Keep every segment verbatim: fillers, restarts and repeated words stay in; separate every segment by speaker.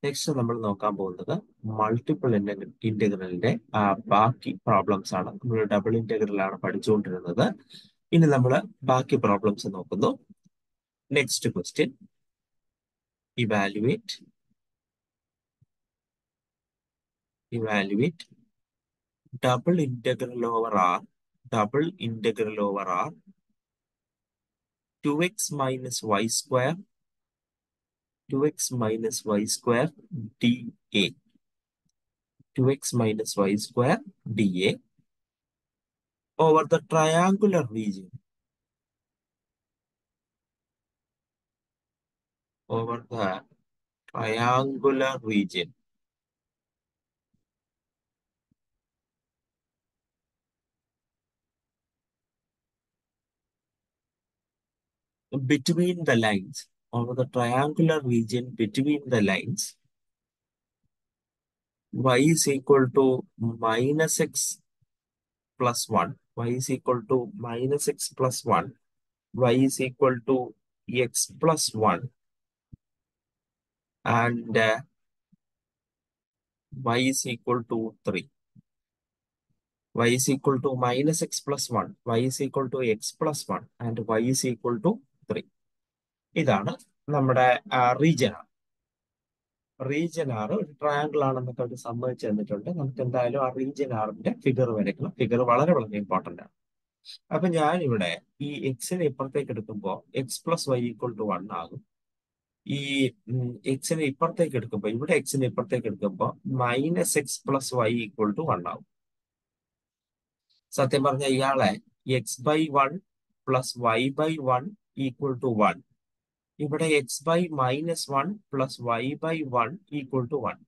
Speaker 1: Next നമ്മൾ നോക്കാൻ പോകുന്നത് മൾട്ടിപ്പിൾ ഇന്റഗ്രലിന്റെ ബാക്കി പ്രോബ്ലംസ് ആണ്. നമ്മൾ ഡബിൾ ഇന്റഗ്രൽ ആണ് പഠിച്ചുകൊണ്ടിരുന്നത്. ഇനി നമ്മൾ ബാക്കി പ്രോബ്ലംസ് നോക്കുന്നു. Next question, evaluate evaluate double integral over R double integral over R two x minus y square two x minus y square d A two x minus y square dA over the triangular region over the triangular region between the lines over the triangular region between the lines y is equal to minus x plus one, y is equal to minus x plus one, y is equal to x plus one, and uh, y is equal to three. Y is equal to minus x plus one, y is equal to x plus one, and y is equal to three. ഇതാണ് നമ്മുടെ region ആണ്. Region R ഒരു triangle ആണെന്നൊക്കെ അവർ സമ്മതിച്ച് തന്നിട്ടുണ്ട്. നമുക്ക് എന്തായാലും ആ റീജിയൻ ആറിന്റെ ഫിഗർ വരയ്ക്കണം. ഫിഗർ വളരെ വളരെ ഇമ്പോർട്ടന്റ് ആണ്. അപ്പൊ ഞാനിവിടെ ഈ എക്സിനെ ഇപ്പുറത്തേക്ക് എടുക്കുമ്പോൾ x plus y equal to one ആകും. ഈ എക്സിനെ ഇപ്പുറത്തേക്ക് എടുക്കുമ്പോൾ ഇവിടെ എക്സിനെ ഇപ്പുറത്തേക്ക് എടുക്കുമ്പോൾ minus x plus y equal to one ആകും. സത്യം പറഞ്ഞ ഇയാളെ x by one plus y by one equal to one, ഇവിടെ x by minus one plus y by one equal to one.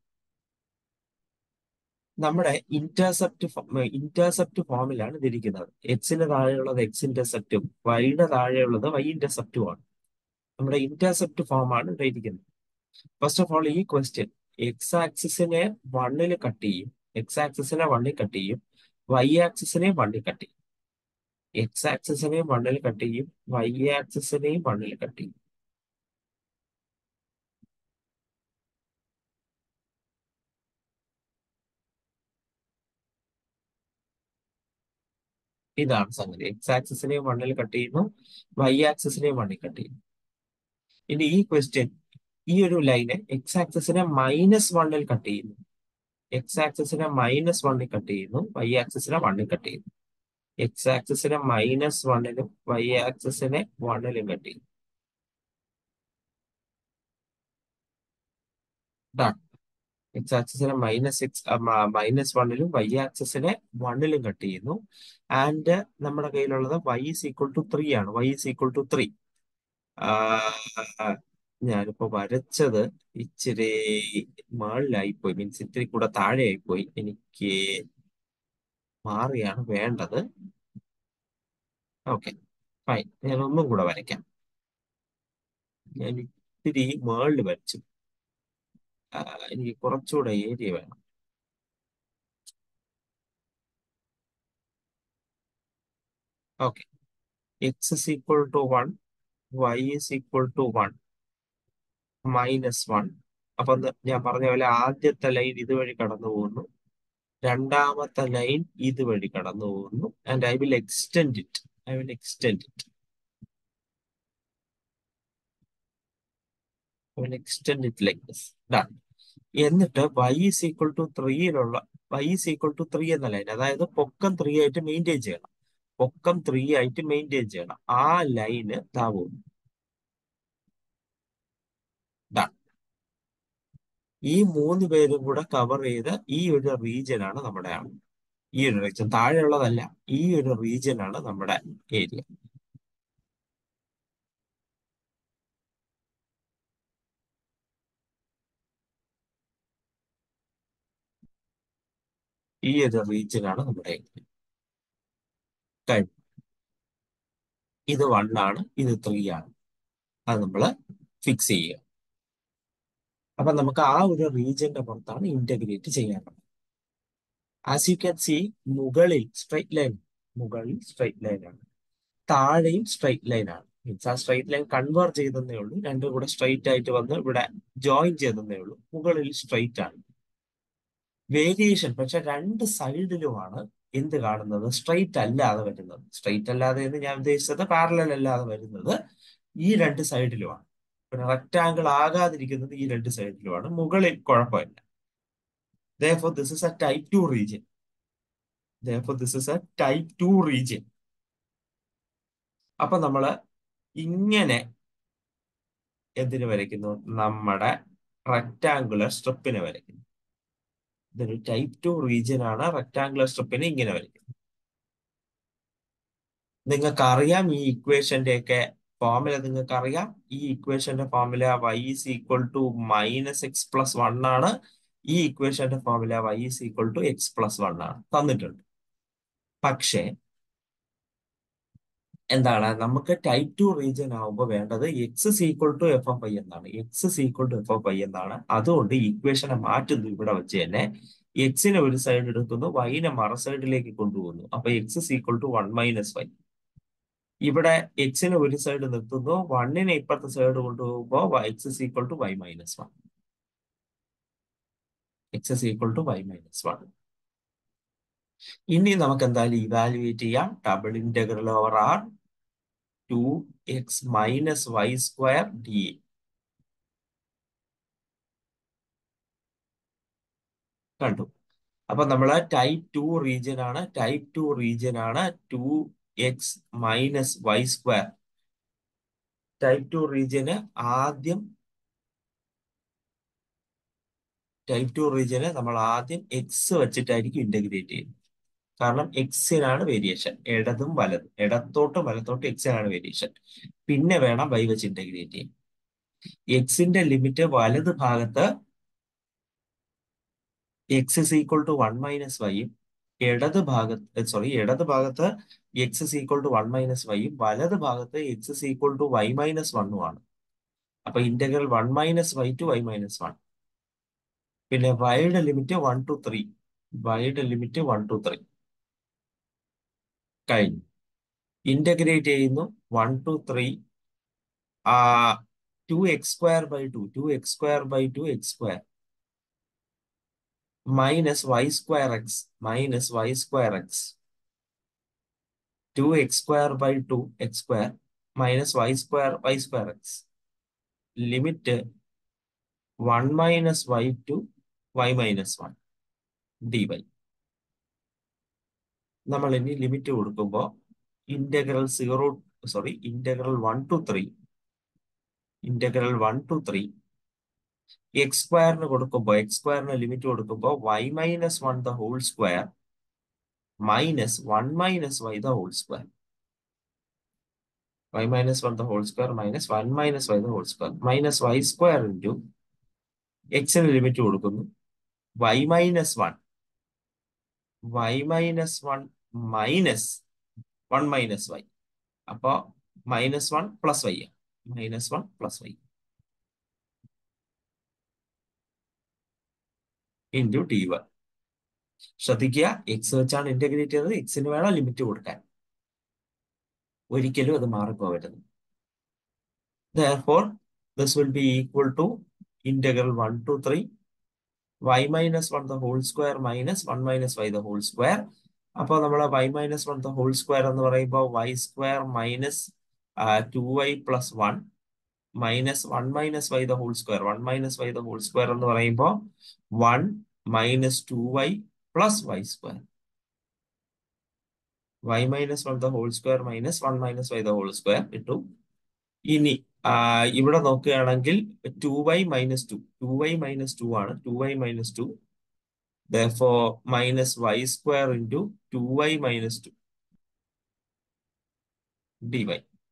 Speaker 1: നമ്മുടെ ഇന്റർസെപ്റ്റ് ഇന്റർസെപ്റ്റ് ഫോമിലാണ് ഇതിരിക്കുന്നത്. എക്സിന് താഴെയുള്ളത് എക്സ് ഇന്റർസെപ്റ്റും വൈയുടെ താഴെയുള്ളത് വൈ ഇന്റർസെപ്റ്റും ആണ്. നമ്മുടെ ഇന്റർസെപ്റ്റ് ഫോമാണ് ഇവിടെ ഇരിക്കുന്നത്. ഫസ്റ്റ് ഓഫ് ഓൾ ഈ ക്വസ്റ്റ്യൻ എക്സ് ആക്സിസിനെ വണ്ണിൽ കട്ട് ചെയ്യും, എക്സ് ആക്സിസിനെ വണ്ണിൽ കട്ട് ചെയ്യും, വൈ ആക്സിസിനെയും വണ്ണിൽ കട്ട് ചെയ്യും. എക്സ് ആക്സിസിനെയും വണ്ണിൽ കട്ട് ചെയ്യും, വൈ ആക്സിസിനെയും വണ്ണിൽ കട്ട് ചെയ്യും. ഇതാണ് സംഗതി. എക്സ് ആക്സിസിനെയും വണ്ണിൽ കട്ട് ചെയ്യുന്നു, വൈ ആക്സിസിനെയും വണ്ണിൽ കട്ട് ചെയ്യുന്നു. ഇനി ഈ ക്വസ്റ്റ്യൻ ഈ ഒരു ലൈനെ എക്സ് ആക്സിസിനെ മൈനസ് വണ്ണിൽ കട്ട് ചെയ്യുന്നു, എക്സ് ആക്സിസിനെ മൈനസ് വണ്ണിൽ കട്ട് ചെയ്യുന്നു, വൈ ആക്സിസിനെ വണ്ണിൽ കട്ട് ചെയ്യുന്നു. എക്സ് ആക്സിസിനെ മൈനസ് വണ്ണിലും വൈ ആക്സിസിനെ വണ്ണിലും കട്ട് ചെയ്യും. എക്സ് ആക്സിസിനെ മൈനസ് എക്സ് മൈനസ് വണ്ണിലും വൈ ആക്സിസിനെ വണ്ണിലും കട്ട് ചെയ്യുന്നു. ആൻഡ് നമ്മുടെ കയ്യിലുള്ളത് y is equal to three ആണ്. Y is equal to three. ഞാനിപ്പോ വരച്ചത് ഇച്ചിരി മുകളിലായിപ്പോയി, മീൻസ് ഇത്തിരി കൂടെ താഴെ ആയിപ്പോയി. എനിക്ക് മാറിയാണ് വേണ്ടത്. ഓക്കെ ഫൈൻ, ഞാൻ ഒന്നും കൂടെ വരയ്ക്കാം. ഞാൻ ഇത്തിരി മുകളിൽ വരച്ചു, എനിക്ക് കുറച്ചുകൂടെ ഏരിയ വേണം. Okay, x is equal to one, y is equal to one, minus one. അപ്പൊ ഞാൻ പറഞ്ഞ പോലെ ആദ്യത്തെ ലൈൻ ഇതുവഴി കടന്നു പോകുന്നു, രണ്ടാമത്തെ ലൈൻ ഇതുവഴി കടന്നു പോകുന്നു. And I will extend it I will extend it I will extend it like this. Done. എന്നിട്ട് വൈ ഇസ് ഈക്വൽ ടു ത്രീയിലുള്ള y is equal to three എന്ന ലൈൻ, അതായത് പൊക്കം ത്രീ ആയിട്ട് മെയിൻറ്റെയിൻ ചെയ്യണം, പൊക്കം ത്രീ ആയിട്ട് മെയിൻറ്റെയിൻ ചെയ്യണം. ആ ലൈന് താവും. ഡൺ. ഈ മൂന്ന് പേരും കൂടെ കവർ ചെയ്ത ഈ ഒരു റീജിയൻ ആണ് നമ്മുടെ ആണ്. ഈ ഒരു റീജിയൻ താഴെയുള്ളതല്ല, ഈ ഒരു റീജിയൻ ആണ് നമ്മുടെ ഏരിയ. ഈ ഒരു റീജിയൻ ആണ് നമ്മുടെ ഏരിയ. കഴിഞ്ഞു. ഇത് വൺ ആണ്, ഇത് ത്രീ ആണ്. അത് നമ്മൾ ഫിക്സ് ചെയ്യുക. അപ്പൊ നമുക്ക് ആ ഒരു റീജിയന്റെ പുറത്താണ് ഇന്റഗ്രേറ്റ് ചെയ്യാനുള്ളത്. ആസ് യു ക്യാൻ സി, മുകളിൽ സ്ട്രൈറ്റ് ലൈൻ, മുകളിൽ സ്ട്രൈറ്റ് ലൈൻ ആണ്, താഴെയും സ്ട്രൈറ്റ് ലൈൻ ആണ്. മീൻസ് ആ സ്ട്രൈറ്റ് ലൈൻ കൺവേർട്ട് ചെയ്തതേ ഉള്ളൂ, രണ്ടും കൂടെ സ്ട്രൈറ്റ് ആയിട്ട് വന്ന് ഇവിടെ ജോയിൻ ചെയ്തതേ ഉള്ളൂ. മുകളിൽ സ്ട്രൈറ്റ് ആണ്. വേരിയേഷൻ പക്ഷെ രണ്ട് സൈഡിലുമാണ് എന്ത് കാണുന്നത്, സ്ട്രൈറ്റ് അല്ലാതെ വരുന്നത്. സ്ട്രൈറ്റ് അല്ലാതെ എന്ന് ഞാൻ ഉദ്ദേശിച്ചത് പാരലൽ അല്ലാതെ വരുന്നത് ഈ രണ്ട് സൈഡിലുമാണ്. പിന്നെ റെക്റ്റാങ്കിൾ ആകാതിരിക്കുന്നത് ഈ രണ്ട് സൈഡിലുമാണ്. മുകളിൽ കുഴപ്പമില്ല. Therefore, this is a type two region. Therefore, this is a type two region. അപ്പൊ നമ്മള് ഇങ്ങനെ എന്തിനു വരയ്ക്കുന്നു, നമ്മുടെ റെക്റ്റാങ്കുലർ സ്ട്രിപ്പിനെ വരയ്ക്കുന്നു. ഇതൊരു ടൈപ്പ് ടു റീജിയൻ ആണ്. റെക്റ്റാങ്കുലർ സ്ട്രിപ്പിനെ ഇങ്ങനെ വരയ്ക്കുന്നു. നിങ്ങൾക്ക് അറിയാം ഈ ഇക്വേഷന്റെ ഒക്കെ ഫോർമുല നിങ്ങൾക്ക് അറിയാം. ഈ ഇക്വേഷന്റെ formula y is equal to minus x plus one ആണ്. ഈ ഇക്വേഷന്റെ formula y is equal to x plus one ആണ് തന്നിട്ടുണ്ട്. പക്ഷേ എന്താണ്, നമുക്ക് ടൈപ്പ് ടു റീജിയൻ ആവുമ്പോൾ വേണ്ടത് x is equal to f of i എന്നാണ്. X is equal to f of i എന്നാണ്. അതുകൊണ്ട് ഇക്വേഷനെ മാറ്റുന്നു. ഇവിടെ വെച്ച് തന്നെ എക്സിനെ ഒരു സൈഡ് എടുക്കുന്നു, വൈനെ മറ സൈഡിലേക്ക് കൊണ്ടുപോകുന്നു. അപ്പൊ x is equal to one minus y. ഇവിടെ എക്സിനെ ഒരു സൈഡ് നിർത്തുന്നു, വണ്ണിനെ ഇപ്പുറത്തെ സൈഡ് കൊണ്ടുപോകുമ്പോൾ x is equal to y minus one. X is equal to y minus one. ഇനി നമുക്ക് എന്തായാലും ഇവാലുവേറ്റ് ചെയ്യാം. Double integral over R two x minus y square d A. കണ്ടു. അപ്പൊ നമ്മള് ടൈപ്പ് ടു റീജിയൻ ആണ്. ടൈപ്പ് ടു റീജിയൻ ആണ് two x minus y square. Type two റീജിയന് ആദ്യം ടൈപ്പ് ടു റീജിയന് നമ്മൾ ആദ്യം എക്സ് വെച്ചിട്ടായിരിക്കും ഇന്റഗ്രേറ്റ് ചെയ്യുന്നത്. കാരണം എക്സിനാണ് വേരിയേഷൻ. ഇടതും വലതും, ഇടത്തോട്ടും വലത്തോട്ടും എക്സിനാണ് വേരിയേഷൻ. പിന്നെ വേണം വൈ വെച്ച് ഇന്റഗ്രേറ്റ് ചെയ്യാൻ. എക്സിന്റെ ലിമിറ്റ് വലത് ഭാഗത്ത് x is equal to one minus വൈയും, ഇടത് ഭാഗത്ത് സോറി ഇടത് ഭാഗത്ത് x is equal to one minus വൈയും, വലത് ഭാഗത്ത് x is equal to y minus വണ്ണും ആണ്. അപ്പൊ integral one minus y to y minus one. പിന്നെ വൈയുടെ ലിമിറ്റ് വൺ ടു ത്രീ. വൈയുടെ ലിമിറ്റ് വൺ ടു ത്രീ കഴിഞ്ഞു. ഇന്റഗ്രേറ്റ് ചെയ്യുന്നു. വൺ ടു ത്രീ ആ two x square by two two x square by two x square minus y square x minus y square x two x square by two x square minus y square y square x. Limit one minus y to y minus one d y. നമ്മൾ ഇനി limit കൊടുക്കുമ്പോൾ integral zero sorry integral one to three integral one to three x സ്ക്വയറിന് കൊടുക്കുമ്പോൾ x സ്ക്വയറിന് limit കൊടുക്കുമ്പോൾ y minus one the whole square minus one minus y the whole square. y minus one the whole square minus one minus y the whole square minus y square into x ന് limit കൊടുക്കുന്നു. y minus one y minus one minus one minus y. അപ്പോ minus one plus y minus one plus y into t one. ശ്രദ്ധിക്കുക, x വെച്ചാണ് integrate ചെയ്തത്. എക്സിന് വേണം limit കൊടുക്കാൻ. ഒരിക്കലും അത് മാറിപ്പോകരുത്. Therefore, this will be equal to integral one to three y minus one the whole square minus one minus y the whole square. അപ്പോൾ നമ്മൾ y minus one the whole square എന്ന് പറയുമ്പോൾ y square minus two y plus one minus one minus y the whole square one minus y the whole square എന്ന് പറയുമ്പോൾ one minus two y plus y square. y minus one the whole square minus one minus y the whole square ഇട്ടു. ഇനി ഇവിടെ നോക്കുകയാണെങ്കിൽ two y minus two two y minus two ആണ്. Two y minus two therefore minus y square into two y minus two dy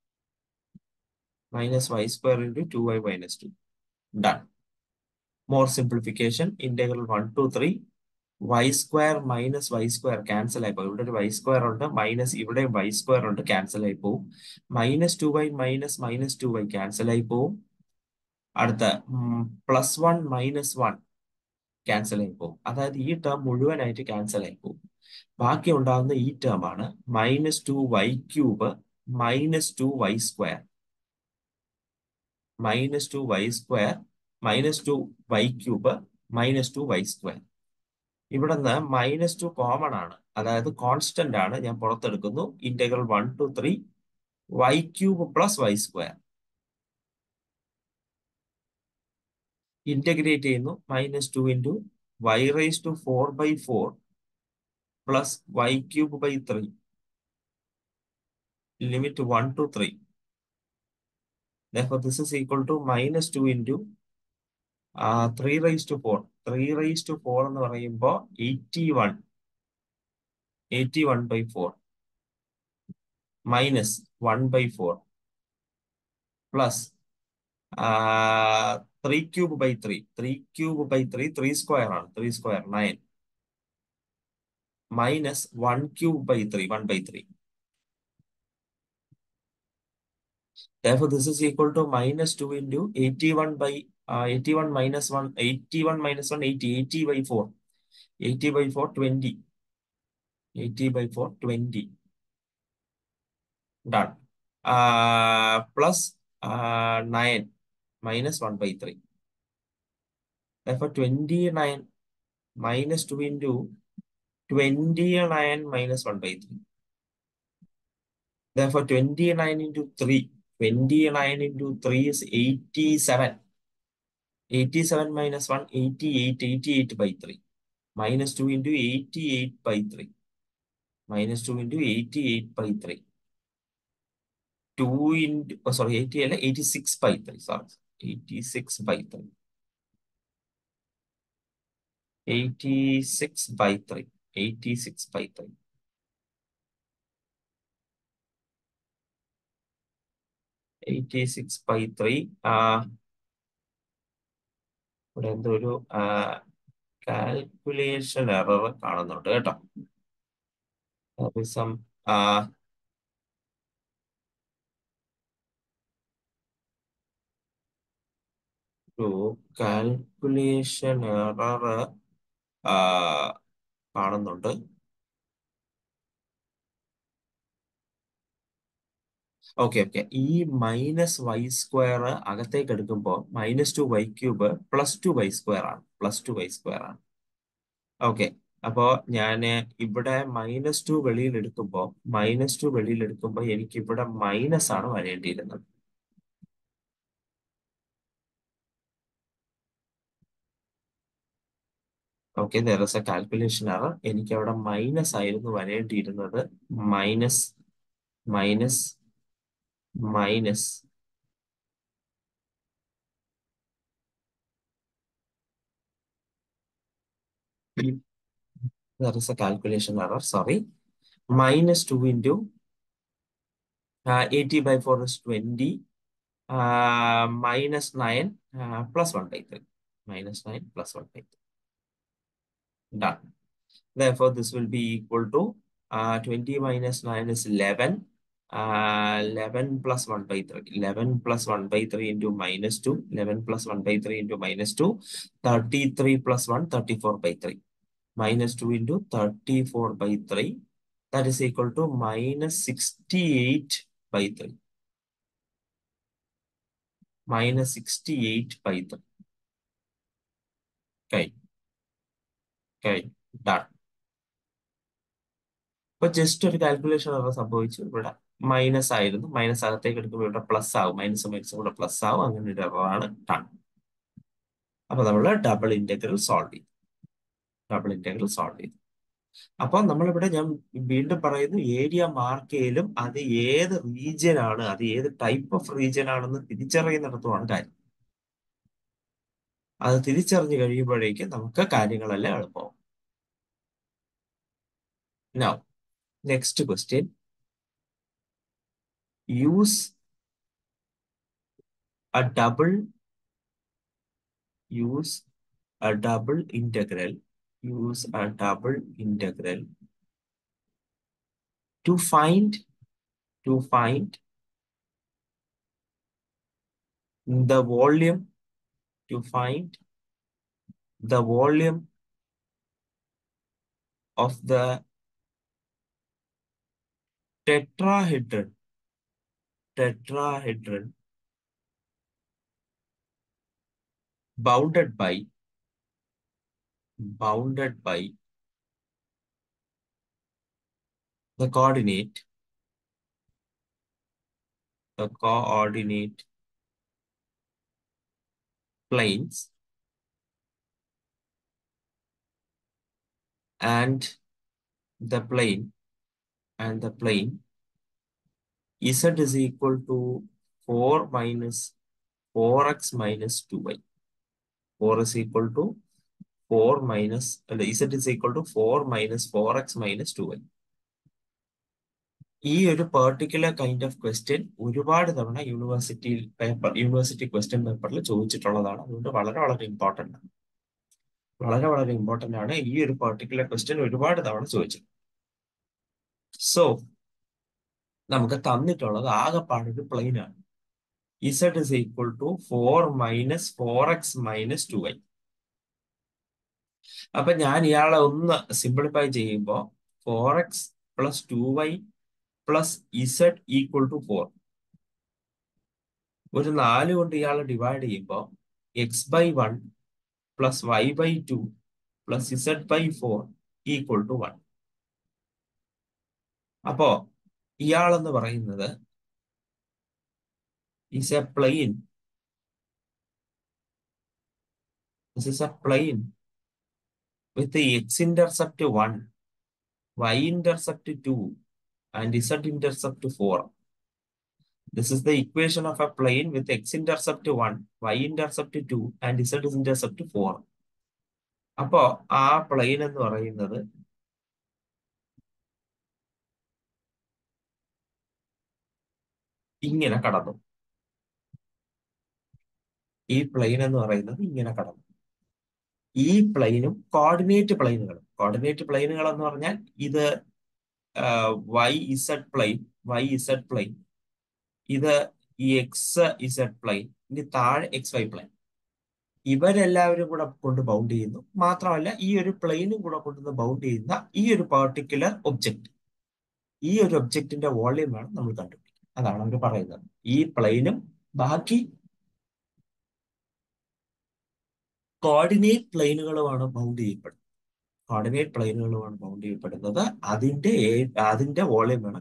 Speaker 1: minus y square into two y minus two. Done. More simplification. Integral one to three y square minus y square cancel ആയി പോകും. ഇവിടെ ഒരു y square ഉണ്ട്, minus ഇവിടെ y square ഉണ്ട്, cancel ആയി പോകും. Minus two y minus minus two y cancel ആയി പോകും. അടുത്ത plus one minus one cancel ആയി പോകും. അതായത് ഈ ടേം മുഴുവനായിട്ട് ക്യാൻസൽ ആയി പോകും. ബാക്കി ഉണ്ടാകുന്ന ഈ ടേം ആണ് minus two y cube minus two y square. Minus two y square minus two y cube minus two y square. ഇവിടുന്ന് മൈനസ് ടു കോമൺ ആണ്, അതായത് കോൺസ്റ്റന്റ് ആണ്. ഞാൻ പുറത്തെടുക്കുന്നു. Integral one to three y cube plus y square. Integrate ചെയ്യുന്നു. Minus two into y raise to four by four plus y cube by three limit one to three. Therefore, this is equal to minus two into uh, three raised to four. three raised to four എന്ന് പറയുമ്പോൾ eighty-one. eighty-one by four minus one by four plus uh, three cube by three. three cube by three, three square ആണ്. three square, nine. Minus one cube by three, one by three. Therefore, this is equal to minus two into eighty-one by uh, eighty-one minus one, eighty-one minus one, eighty, eighty by four. eighty by four, twenty. eighty by four, twenty. Done. Uh, plus uh, nine minus one by three. Therefore, twenty-nine minus two into twenty-nine minus one by three. Therefore, twenty-nine into three. twenty-nine into three is eighty-seven. eighty-seven minus one, eighty-eight. eighty-eight by three. Minus two into eighty-eight by three. Minus two into eighty-eight by three. two into, oh, sorry, eighty, eighty-six by three. Sorry, eighty-six by three. eighty-six by three. eighty-six by three. eighty-six by three. Uh, ഇവിടെ എന്തോ ഒരു calculation error കാണുന്നുണ്ട് കേട്ടോ. Some ഒരു calculation error കാണുന്നുണ്ട്. Okay okay ഈ minus y square അകത്തേക്ക് എടുക്കുമ്പോൾ minus two y cube plus two y square ആണ്. പ്ലസ് ടു വൈ സ്ക്വയർ ആണ്. ഓക്കെ, അപ്പോ ഞാൻ ഇവിടെ മൈനസ് ടു വെളിയിൽ എടുക്കുമ്പോൾ മൈനസ് ടു വെളിയിൽ എടുക്കുമ്പോൾ എനിക്ക് ഇവിടെ മൈനസ് ആണ് വരേണ്ടിയിരുന്നത്. Okay, there is a calculation error. എനിക്ക് അവിടെ മൈനസ് ആയിരുന്നു വരേണ്ടിയിരുന്നത്. Minus minus minus there is a calculation error, sorry. Minus two into uh, eighty by four is twenty. Uh, minus nine uh, plus one by three. Minus nine plus one by three. Done. Therefore, this will be equal to uh, twenty minus nine is eleven. Uh, eleven plus one by three. eleven plus one by three into minus two. eleven plus one by three into minus two. thirty-three plus one, thirty-four by three. Minus two into thirty-four by three. That is equal to minus sixty-eight by three. Minus sixty-eight by three. Okay. Okay. Done. ഇപ്പൊ just ഒരു calculation ഒക്കെ സംഭവിച്ചു. ഇവിടെ minus ആയിരുന്നു. Minus അകത്തേക്ക് എടുക്കുമ്പോൾ ഇവിടെ plus ആവും. മൈനസ് മൈനസ് കൂടെ പ്ലസ് ആവും. അങ്ങനെ ഒരു എററാണ്. ഡൺ. അപ്പൊ നമ്മൾ ഡബിൾ ഇന്റഗ്രൽ സോൾവ് ചെയ്തു. ഡബിൾ ഇന്റഗ്രൽ സോൾവ് ചെയ്തു. അപ്പൊ നമ്മളിവിടെ ഞാൻ വീണ്ടും പറയുന്നു, ഏരിയ മാർക്ക് ചെയ്യലും അത് ഏത് റീജിയൻ ആണ്, അത് ഏത് ടൈപ്പ് ഓഫ് റീജിയൻ ആണെന്ന് തിരിച്ചറിയുന്നിടത്തുമാണ് കാര്യം. അത് തിരിച്ചറിഞ്ഞു കഴിയുമ്പോഴേക്കും നമുക്ക് കാര്യങ്ങളെല്ലാം എളുപ്പമാവും. Now, next question. Use a double, use a double integral, use a double integral to find, to find the volume, to find the volume of the tetrahedron, tetrahedron bounded by bounded by the coordinate the coordinate planes and the plane and the plane z is equal to four minus four x minus two y. four is equal to four minus, uh, z is equal to four minus four x minus two y. ഈ ഒരു particular kind of question ഒരുപാട് തവണ university paper university question പേപ്പറിൽ ചോദിച്ചിട്ടുള്ളതാണ്. അതുകൊണ്ട് വളരെ വളരെ important ആണ്. വളരെ വളരെ ഇമ്പോർട്ടൻ്റ് ആണ്. ഈ ഒരു പെർട്ടിക്കുലർ ക്വസ്റ്റ്യൻ ഒരുപാട് തവണ ചോദിച്ചു. സോ നമുക്ക് തന്നിട്ടുള്ളത് ആകെപ്പാടൊരു പ്ലെയിൻ ആണ്. z is equal to four minus four x minus two y. അപ്പൊ ഞാൻ ഇയാളെ ഒന്ന് സിംപ്ലിഫൈ ചെയ്യുമ്പോൾ four x plus two y plus z equal to four. ഒരു നാല് കൊണ്ട് ഇയാളെ ഡിവൈഡ് ചെയ്യുമ്പോൾ x by one plus y by two plus z by four equal to one. അപ്പോ ഇയാളെന്ന് പറയുന്നത് is a plane. This is a plane with the x-intercept one, y-intercept two, and z-intercept four. This is the equation of a plane with x-intercept one, y-intercept two, and z-intercept four. അപ്പോ ആ plain എന്ന് പറയുന്നത് ഇങ്ങനെ കടന്നു. ഈ plain എന്ന് പറയുന്നത് ഇങ്ങനെ കടന്നു. ഈ പ്ലെയിനും കോർഡിനേറ്റ് പ്ലെയിനുകളും കോർഡിനേറ്റ് പ്ലെയിനുകൾ എന്ന് പറഞ്ഞാൽ ഇത് y z plane y z plane, ഇത് ഈ എക്സ് ഇസഡ് പ്ലെയിൻ, ഇനി താഴെ എക്സ് വൈ പ്ലെയിൻ. ഇവരെല്ലാവരും കൂടെ കൊണ്ട് ബൗണ്ട് ചെയ്യുന്നു. മാത്രമല്ല ഈ ഒരു പ്ലെയിനും കൂടെ കൊണ്ടുവന്ന് ബൗണ്ട് ചെയ്യുന്ന ഈ ഒരു പർട്ടിക്കുലർ ഒബ്ജക്റ്റ്, ഈ ഒരു ഒബ്ജക്റ്റിന്റെ വോള്യൂം ആണ് നമ്മൾ കണ്ടുപിടിക്കുന്നത്. അതാണ് അവർ പറയുന്നത്. ഈ പ്ലെയിനും ബാക്കി കോർഡിനേറ്റ് പ്ലെയിനുകളുമാണ് ബൗണ്ട് ചെയ്യപ്പെടുന്നത്. കോർഡിനേറ്റ് പ്ലെയിനുകളുമാണ് ബൗണ്ട് ചെയ്യപ്പെടുന്നത്. അതിന്റെ അതിന്റെ വോള്യൂം വേണം.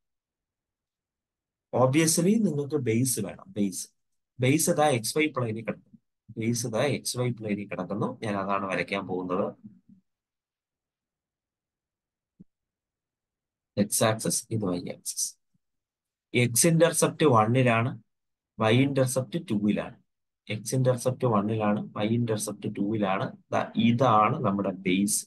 Speaker 1: ഓബ്വിയസ്ലി നിങ്ങൾക്ക് ബേസ് വേണം. ബേസ് ബേസ് ഇതാ എക്സ് വൈ പ്ലെയിനിൽ കിടക്കുന്നു. ബേസ് ഇതാ എക്സ് വൈ പ്ലെയിനിൽ കിടക്കുന്നു. ഞാൻ അതാണ് വരയ്ക്കാൻ പോകുന്നത്. എക്സ് ആക്സസ്, ഇത് വൈ ആക്സസ്. എക്സ് ഇന്റർസെപ്റ്റ് വണ്ണിലാണ്, വൈ ഇന്റർസെപ്റ്റ് ടൂവിലാണ്. എക്സ് ഇന്റർസെപ്റ്റ് വണ്ണിലാണ്, വൈ ഇന്റർസെപ്റ്റ് ടൂവിലാണ്. ഇതാണ് നമ്മുടെ ബേസ്.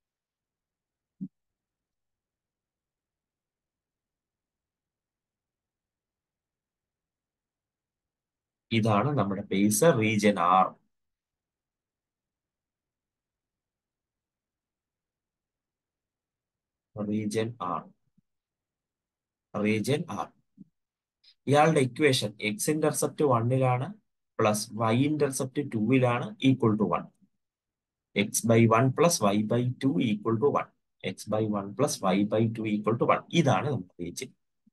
Speaker 1: ഇതാണ് നമ്മുടെ base, region R. Region R region R ഇയാളുടെ ഇക്വേഷൻ എക്സ് ഇന്റർസെപ്റ്റ് വണ്ണിലാണ് പ്ലസ് വൈ ഇന്റർസെപ്റ്റ് ടൂവിലാണ് equal to one. X by one plus y by two equal to one. X by one plus y by two equal to one. ഇതാണ് നമ്മുടെ region.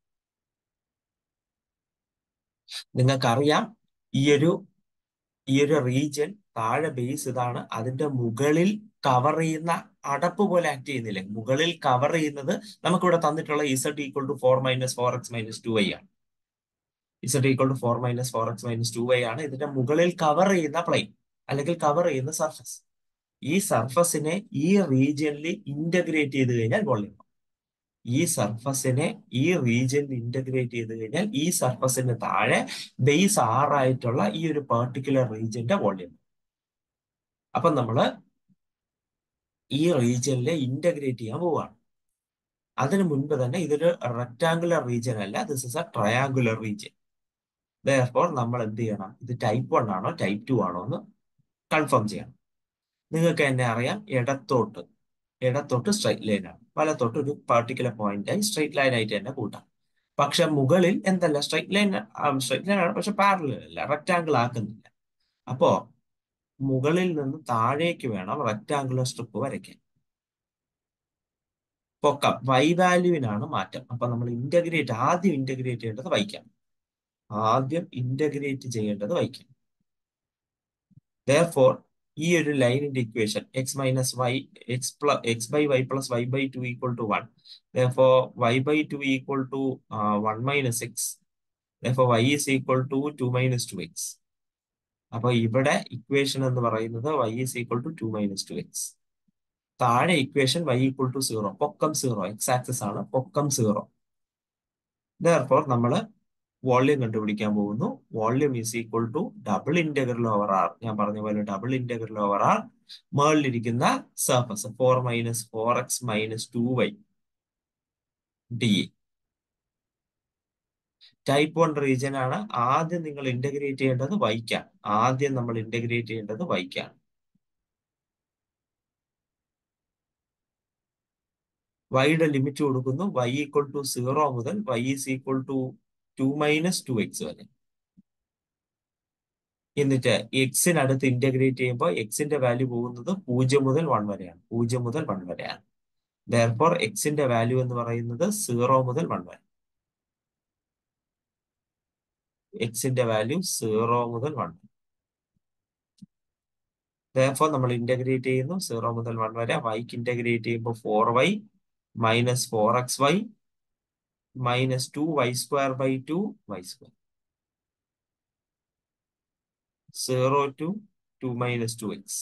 Speaker 1: നിങ്ങൾക്കറിയാം ഈ ഒരു ഈ ഒരു റീജിയൻ താഴെ ബേസ് ഇതാണ്. അതിന്റെ മുകളിൽ കവർ ചെയ്യുന്ന അടപ്പ് പോലെ ആക്ട് ചെയ്യുന്നില്ലേ? മുകളിൽ കവർ ചെയ്യുന്നത് നമുക്കിവിടെ തന്നിട്ടുള്ള z equal to four minus four x minus two y ആണ്. Z equal to four minus four x minus two y ആണ് ഇതിന്റെ മുകളിൽ കവർ ചെയ്യുന്ന പ്ലെയിൻ അല്ലെങ്കിൽ കവർ ചെയ്യുന്ന സർഫസ്. ഈ സർഫസിനെ ഈ റീജിയനിൽ ഇന്റഗ്രേറ്റ് ചെയ്ത് കഴിഞ്ഞാൽ വോള്യൂം. ഈ സർഫസിനെ ഈ റീജിയനിൽ ഇന്റഗ്രേറ്റ് ചെയ്ത് കഴിഞ്ഞാൽ ഈ സർഫസിന് താഴെ ബേസ് ആറായിട്ടുള്ള ഈ ഒരു പെർട്ടിക്കുലർ റീജിയന്റെ വോള്യൂം. അപ്പൊ നമ്മള് ഈ റീജിയനിലെ ഇന്റഗ്രേറ്റ് ചെയ്യാൻ പോവുകയാണ്. അതിനു മുൻപ് തന്നെ ഇതൊരു റെക്ടാങ്കുലർ റീജിയൻ അല്ല, this is a triangular region. Therefore നമ്മൾ എന്ത് ചെയ്യണം? ഇത് ടൈപ്പ് വൺ ആണോ ടൈപ്പ് ടു ആണോ എന്ന് കൺഫേം ചെയ്യണം. നിങ്ങൾക്ക് തന്നെ അറിയാം, ഇടത്തോട്ട് ഇടത്തോട്ട് സ്ട്രൈറ്റ് ലൈൻ ആണ്, വലത്തോട്ട് ഒരു പർട്ടിക്കുലർ പോയിന്റ് ആയി സ്ട്രൈറ്റ് ലൈൻ ആയിട്ട് തന്നെ കൂട്ടാം. പക്ഷെ മുകളിൽ എന്തല്ല, സ്ട്രൈറ്റ് ലൈൻ സ്ട്രൈറ്റ് ലൈൻ ആണ്, പക്ഷെ പാരലൽ അല്ല, റെക്ടാങ്കിൾ ആക്കുന്നില്ല. അപ്പോ മുകളിൽ നിന്ന് താഴേക്ക് വേണം റെക്ടാങ്കുലർ സ്ട്രിപ്പ് വരയ്ക്കാൻ. പൊക്കം വൈ വാല്യൂവിനാണ് മാറ്റം. അപ്പൊ നമ്മൾ ഇന്റഗ്രേറ്റ് ആദ്യം ഇന്റഗ്രേറ്റ് ചെയ്യേണ്ടത് വൈക്കാം. ആദ്യം ഇന്റഗ്രേറ്റ് ചെയ്യേണ്ടത് വൈക്കാം. Therefore, ഈ ഒരു ലൈനിന്റെ equation x minus y x plus x by y plus y by two equal to one. Therefore, y by two equal to uh, one minus x. Therefore, y is equal to two minus two x. അപ്പൊ ഇവിടെ equation എന്ന് പറയുന്നത് y is equal to two minus two x. താഴെ equation y equal to zero, പൊക്കം zero, x axis ആണ്, പൊക്കം zero. Therefore, നമ്മൾ volume കണ്ടുപിടിക്കാൻ പോകുന്നു. Volume is equal to double integral over R. ഞാൻ പറഞ്ഞ പോലെ ഡബിൾ ഇന്റഗ്രൽ ഓവർ ആർ മേളിലിരിക്കുന്ന surface four minus four x minus two y d. Type one region ആണ്. ആദ്യം നിങ്ങൾ ഇന്റഗ്രേറ്റ് ചെയ്യേണ്ടത് വൈക്കാണ്. ആദ്യം നമ്മൾ ഇന്റഗ്രേറ്റ് ചെയ്യേണ്ടത് വൈക്കാണ്. വൈയുടെ ലിമിറ്റ് കൊടുക്കുന്നു. വൈ ഈക്വൽ ടു സീറോ മുതൽ y is equal to two minus two x വരെ. എന്നിട്ട് എക്സിനടുത്ത് ഇന്റഗ്രേറ്റ് ചെയ്യുമ്പോൾ എക്സിന്റെ വാല്യൂ പോകുന്നത് പൂജ്യം മുതൽ വൺ വരെയാണ്. പൂജ്യം മുതൽ വൺ വരെയാണ്. Therefore, എക്സിന്റെ വാല്യൂ എന്ന് പറയുന്നത് സീറോ മുതൽ വൺ വരെ. എക്സിന്റെ വാല്യൂ സീറോ മുതൽ വൺ. Therefore, നമ്മൾ ഇന്റഗ്രേറ്റ് ചെയ്യുന്നു സീറോ മുതൽ വൺ വരെ. വൈക്ക് ഇന്റഗ്രേറ്റ് ചെയ്യുമ്പോൾ four y minus four x y minus two y square by two y square. Zero to two minus two x.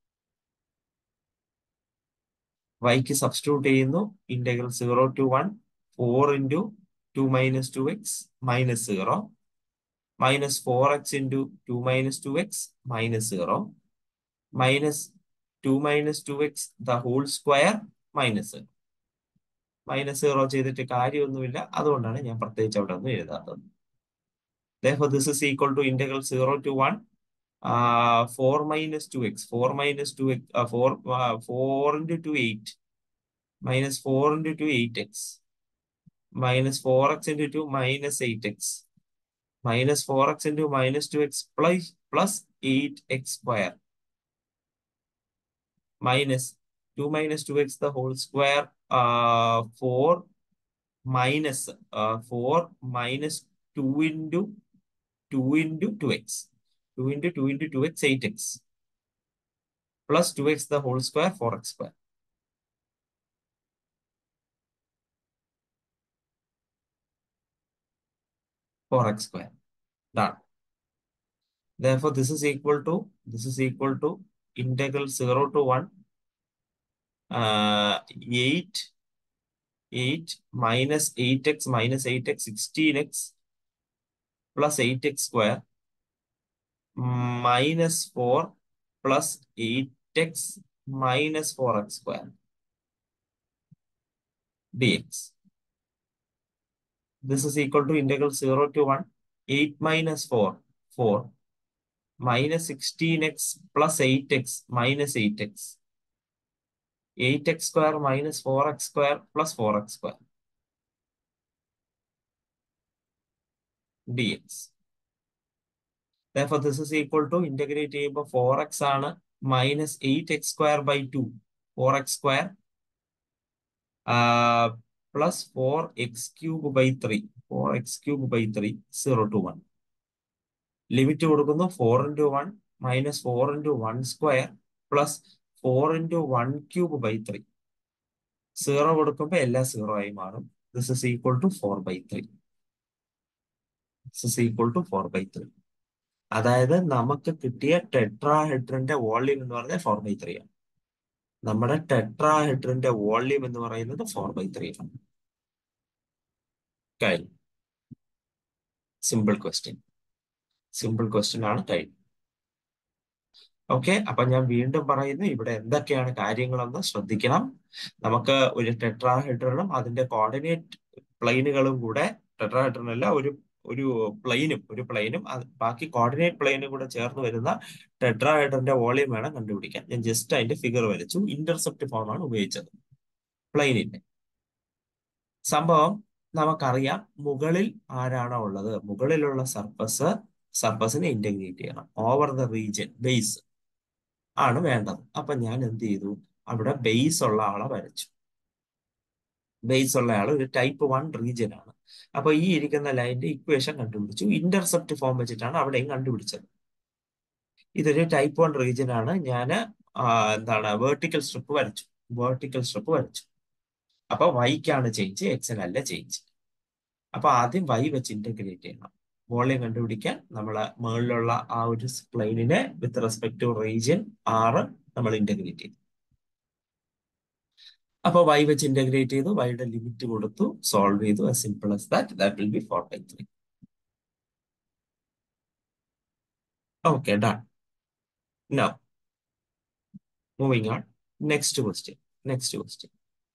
Speaker 1: വൈക്ക് സബ്സ്റ്റിറ്റ്യൂട്ട് ചെയ്യുന്നു. Integral zero to one four into two minus two x minus zero minus four x into two minus two x minus zero minus two minus two x the whole square minus minus zero ചെയ്തിട്ട് കാര്യമൊന്നുമില്ല. അതുകൊണ്ടാണ് ഞാൻ പ്രത്യേകിച്ച് അവിടെ ഒന്നും എഴുതാത്തത്. Therefore, this is equal to integral zero to one uh, four minus two x. four minus two x, uh, four, uh, four into two, eight. Minus four into two, eight x. Minus four x into two, minus eight x. Minus four x into minus two x plus, plus eight x square. Minus two minus two x the whole square. Uh, four minus uh, four minus two into two into two x. two into two into two x, eight x. Plus two x the whole square, four x square. four x square. Done. Therefore, this is equal to, this is equal to integral zero to one, uh, eight, eight minus eight x minus eight x, sixteen x plus eight x square minus four plus eight x minus four x square dx. This is equal to integral zero to one, eight minus four, four minus sixteen x plus eight x minus eight x. eight x square minus four x square plus four x square dx. Therefore, this is equal to integrate ചെയ്യുമ്പോൾ four x ആണ് minus eight x square by two. four x square uh, plus four x cube by three. four x cube by three, zero to one. Limit കൊടുക്കുന്നു four into one minus four into one square plus four into one cube by three. Zero കൊടുക്കുമ്പോൾ എല്ലാം zero ആയി മാറും. This is equal to four by three. This is equal to four by three. അതായത് നമുക്ക് കിട്ടിയ ടെട്രാഹെഡ്രന്റെ volume എന്ന് പറഞ്ഞാൽ four by three ആണ്. നമ്മുടെ ടെട്രാഹെഡ്രന്റെ വോള്യൂം എന്ന് പറയുന്നത് ഫോർ ബൈ ത്രീ ആണ്. കഴിഞ്ഞു. Simple question. സിമ്പിൾ ക്വസ്റ്റ്യൻ ആണ്. കഴിഞ്ഞു. ഓക്കെ, അപ്പൊ ഞാൻ വീണ്ടും പറയുന്നു, ഇവിടെ എന്തൊക്കെയാണ് കാര്യങ്ങളെന്ന് ശ്രദ്ധിക്കണം. നമുക്ക് ഒരു ടെട്രാഹെഡ്രനും അതിന്റെ കോർഡിനേറ്റ് പ്ലെയിനുകളും കൂടെ, ടെട്രാഹെഡ്രനല്ല, ഒരു ഒരു പ്ലെയിനും ഒരു പ്ലെയിനും ബാക്കി കോർഡിനേറ്റ് പ്ലെയിനും കൂടെ ചേർന്ന് വരുന്ന ടെട്രാഹെഡ്രന്റെ വോളിയം വേണം കണ്ടുപിടിക്കാൻ. ഞാൻ ജസ്റ്റ് അതിന്റെ ഫിഗർ വരച്ചു. ഇന്റർസെപ്റ്റ് ഫോം ആണ് ഉപയോഗിച്ചത് പ്ലെയിനിന്റെ. സംഭവം നമുക്കറിയാം, മുകളിൽ ആരാണോ ഉള്ളത്, മുകളിലുള്ള സർഫസ് സർഫസിനെ ഇന്റഗ്രേറ്റ് ചെയ്യണം. ഓവർ ദ റീജിയൻ ബേസ് ആണ് വേണ്ടത്. അപ്പൊ ഞാൻ എന്ത് ചെയ്തു, അവിടെ ബേസ് ഉള്ള ആളെ വരച്ചു. ബേസ് ഉള്ള ആൾ ഒരു ടൈപ്പ് വൺ റീജിയൻ ആണ്. അപ്പൊ ഈ ഇരിക്കുന്ന ലൈനിന്റെ ഇക്വേഷൻ കണ്ടുപിടിച്ചു. ഇന്റർസെപ്റ്റ് ഫോം വെച്ചിട്ടാണ് അവിടെയും കണ്ടുപിടിച്ചത്. ഇതൊരു ടൈപ്പ് വൺ റീജിയൻ ആണ്. ഞാൻ എന്താണ് വേർട്ടിക്കൽ സ്ട്രിപ്പ് വരച്ചു, വേർട്ടിക്കൽ സ്ട്രിപ്പ് വരച്ചു. അപ്പൊ വൈക്കാണ് ചേഞ്ച്, എക്സിനല്ല ചേഞ്ച്. അപ്പൊ ആദ്യം വൈ വെച്ച് ഇന്റഗ്രേറ്റ് ചെയ്യണം. വോളിയം കണ്ടുപിടിക്കാൻ നമ്മള് മുകളിലുള്ള ആ ഒരു പ്ലെയിനിനെ വിത്ത് റെസ്പെക്ട് ടു റീജിയൻ ആറ് നമ്മൾ ഇന്റഗ്രേറ്റ് ചെയ്തു. അപ്പൊ വൈ വെച്ച് ഇന്റഗ്രേറ്റ് ചെയ്തു, വൈയുടെ ലിമിറ്റ് കൊടുത്തു, സോൾവ് ചെയ്തു. as simple as that. That will be four by three. Okay, done. Now, moving on. Next question. Next question.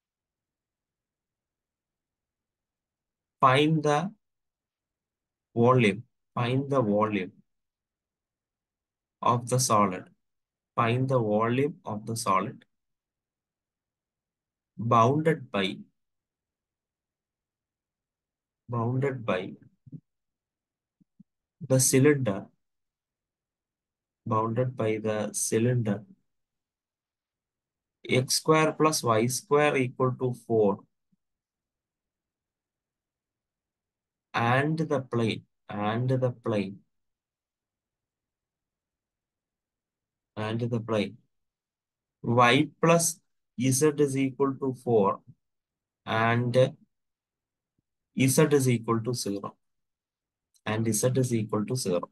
Speaker 1: Find the volume. Find the volume of the solid. Find the volume of the solid bounded by bounded by the cylinder bounded by the cylinder x square plus y square equal to four and the plane and the plane and the plane y plus z is equal to four and z is equal to zero and z is equal to zero.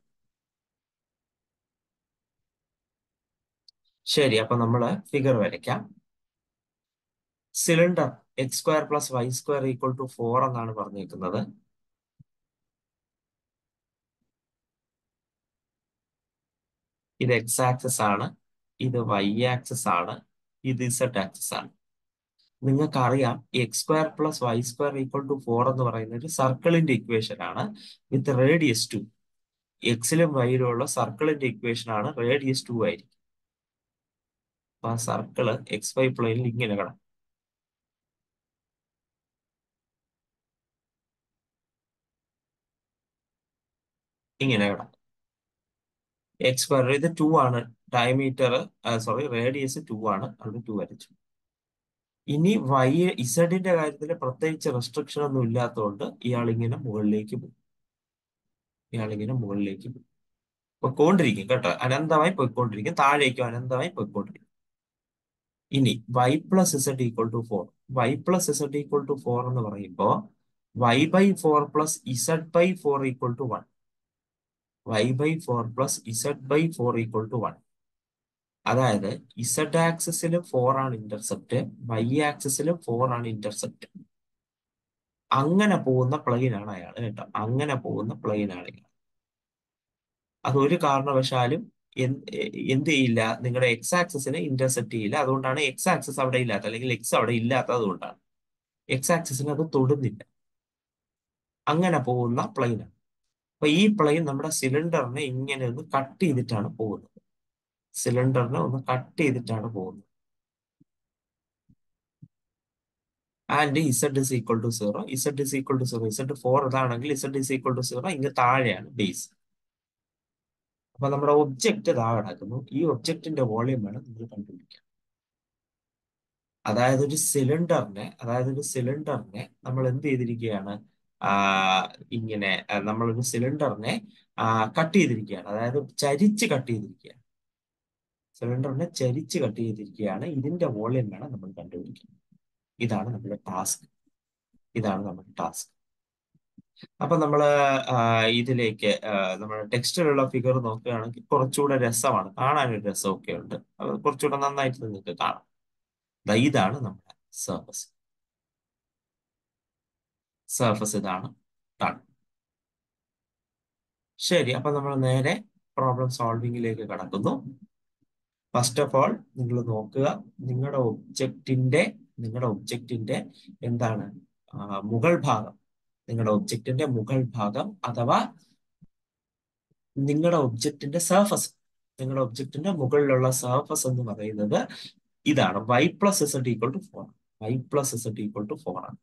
Speaker 1: ശരി, അപ്പൊ നമ്മള് figure വരയ്ക്കാം. Cylinder x square plus y square equal to four എന്നാണ് പറഞ്ഞിരിക്കുന്നത്. ഇത് X axis ആണ്, ഇത് Y axis ആണ്, ഇത് ഇസഡ് ആക്സിസ് ആണ്. നിങ്ങൾക്ക് അറിയാം x square plus y square equal to four എന്ന് പറയുന്ന ഒരു സർക്കിളിന്റെ ഇക്വേഷൻ ആണ് വിത്ത് റേഡിയസ് ടു. എക്സിലും വൈയിലും ഉള്ള സർക്കിളിന്റെ ഇക്വേഷൻ ആണ്, റേഡിയസ് ടു ആയിരിക്കും. അപ്പൊ ആ സർക്കിള് എക്സ് വൈ പ്ലെയിനിൽ ഇങ്ങനെ കിടക്കും. ഇങ്ങനെ കിടക്കും. എക്സ് സ്ക്വയർ ഇത് ടു ആണ്, ഡയമീറ്റർ സോറി റേഡിയസ് ടു ആണ്, അത് ടു വരച്ചു. ഇനി വൈ ഇസഡിന്റെ കാര്യത്തിൽ പ്രത്യേകിച്ച് റെസ്ട്രിക്ഷൻ ഒന്നും ഇല്ലാത്തതുകൊണ്ട് ഇയാളിങ്ങനെ മുകളിലേക്ക് പോകും. ഇയാളിങ്ങനെ മുകളിലേക്ക് പോകും, പൊയ്ക്കൊണ്ടിരിക്കും കേട്ടോ, അനന്തമായി പൊയ്ക്കൊണ്ടിരിക്കും, താഴേക്കും അനന്തമായി പൊയ്ക്കൊണ്ടിരിക്കും. ഇനി y plus z equal to four. Y plus z equal to four എന്ന് പറയുമ്പോൾ y by four plus z by four equal to one. Y by four plus z by four equal to one. അതായത് z ആക്സിസിലും four ആണ് intercept, y ആക്സിസിലും four ആണ് intercept. അങ്ങനെ പോകുന്ന plain ആണ് അയാൾ കേട്ടോ, അങ്ങനെ പോകുന്ന പ്ലെയിൻ ആണ് അയാൾ. അതൊരു കാരണവശാലും എന്ത് ചെയ്യില്ല, നിങ്ങളുടെ എക്സ് ആക്സിസിനെ ഇന്റർസെപ്റ്റ് ചെയ്യില്ല. അതുകൊണ്ടാണ് എക്സ് ആക്സിസ് അവിടെ ഇല്ലാത്ത, അല്ലെങ്കിൽ എക്സ് അവിടെ ഇല്ലാത്തത് കൊണ്ടാണ് എക്സ് ആക്സിസിനെ അത് തൊടുന്നില്ല. അങ്ങനെ പോകുന്ന പ്ലെയിൻ ആണ്. അപ്പൊ ഈ പ്ലെയിൻ നമ്മുടെ സിലിണ്ടറിനെ ഇങ്ങനെ ഒന്ന് കട്ട് ചെയ്തിട്ടാണ് പോകുന്നത്. സിലിണ്ടറിനെ ഒന്ന് കട്ട് ചെയ്തിട്ടാണ് പോകുന്നത്. And z is equal to zero. Z is equal to zero. Z four ഇതാണെങ്കിൽ z is equal to zero. ഇങ്ങ് താഴെയാണ് ബേസ്. അപ്പൊ നമ്മുടെ ഒബ്ജക്റ്റ് താഴെ കിടക്കുന്നു. ഈ ഒബ്ജക്റ്റിന്റെ വോളിയം വേണം നിങ്ങൾ കണ്ടുപിടിക്കാൻ. അതായത് ഒരു സിലിണ്ടറിനെ അതായത് ഒരു സിലിണ്ടറിനെ നമ്മൾ എന്ത് ചെയ്തിരിക്കുകയാണ്, ആ ഇങ്ങനെ നമ്മളൊരു സിലിണ്ടറിനെ കട്ട് ചെയ്തിരിക്കുകയാണ്. അതായത് ചരിച്ച് കട്ട് ചെയ്തിരിക്കുകയാണ്. സിലിണ്ടറിനെ ചരിച്ച് കട്ട് ചെയ്തിരിക്കുകയാണ്. ഇതിന്റെ വോളിയം വേണം നമ്മൾ കണ്ടുപിടിക്കാൻ. ഇതാണ് നമ്മുടെ ടാസ്ക്. ഇതാണ് നമ്മുടെ ടാസ്ക്. അപ്പൊ നമ്മള് ഇതിലേക്ക് നമ്മുടെ ടെക്സ്റ്റിലുള്ള ഫിഗർ നോക്കുകയാണെങ്കിൽ കുറച്ചുകൂടെ രസമാണ്, കാണാനൊരു രസമൊക്കെ ഉണ്ട്. അത് കുറച്ചുകൂടെ നന്നായിട്ട് നിങ്ങൾക്ക് കാണാം. ഇതാണ് നമ്മുടെ സർഫസ്. സർഫസ് ഇതാണ്. ഡൺ. ശരി, അപ്പൊ നമ്മൾ നേരെ പ്രോബ്ലം സോൾവിങ്ങിലേക്ക് കടക്കുന്നു. ഫസ്റ്റ് ഓഫ് ഓൾ നിങ്ങൾ നോക്കുക, നിങ്ങളുടെ ഒബ്ജക്റ്റിന്റെ നിങ്ങളുടെ ഒബ്ജക്റ്റിന്റെ എന്താണ് മുകൾ ഭാഗം, നിങ്ങളുടെ ഒബ്ജക്റ്റിന്റെ മുകൾ ഭാഗം അഥവാ നിങ്ങളുടെ ഒബ്ജക്റ്റിന്റെ സർഫസ്, നിങ്ങളുടെ ഒബ്ജക്റ്റിന്റെ മുകളിലുള്ള സർഫസ് എന്ന് പറയുന്നത് ഇതാണ്. Y plus z equal to four. Y plus z equal to four ആണ്.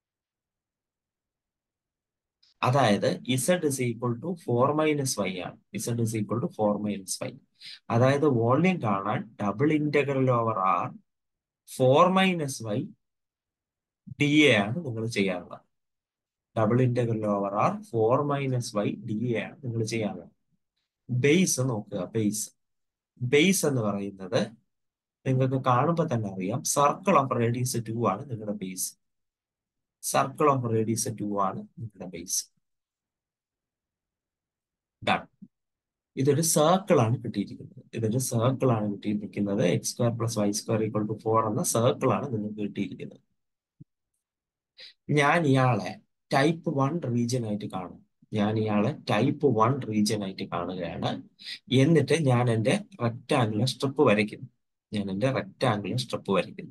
Speaker 1: അതായത് z is equal to four minus y ആണ്. Z is equal to four minus y. അതായത് വോളിയം കാണാൻ double integral over R four minus y d A ആണ് നിങ്ങൾ ചെയ്യാറുള്ളത്. Double integral over R four minus y d A ആണ് നിങ്ങൾ ചെയ്യാറുള്ളത്. Base നോക്കുക, ബേസ് ബേസ് എന്ന് പറയുന്നത് നിങ്ങൾക്ക് കാണുമ്പോൾ തന്നെ അറിയാം, സർക്കിൾ ഓഫ് റേഡിയസ് ടു ആണ് നിങ്ങളുടെ base. Circle of radius two ആണ് നിങ്ങളുടെ ബേസ്. ഡൺ. ഇതൊരു സർക്കിൾ ആണ് കിട്ടിയിരിക്കുന്നത്. ഇതൊരു സർക്കിൾ ആണ് കിട്ടിയിരിക്കുന്നത്. X square plus y square equal to four എന്ന സർക്കിൾ ആണ് നിങ്ങൾക്ക് കിട്ടിയിരിക്കുന്നത്. ഞാൻ ഇയാളെ ടൈപ്പ് വൺ റീജിയൻ ആയിട്ട് കാണും. ഞാൻ ഇയാളെ ടൈപ്പ് വൺ റീജിയൻ ആയിട്ട് കാണുകയാണ്. എന്നിട്ട് ഞാൻ എൻ്റെ റെക്ടാങ്കുലർ സ്ട്രിപ്പ് വരയ്ക്കുന്നു. ഞാൻ എൻ്റെ റെക്ടാങ്കുലർ സ്ട്രിപ്പ് വരയ്ക്കുന്നു.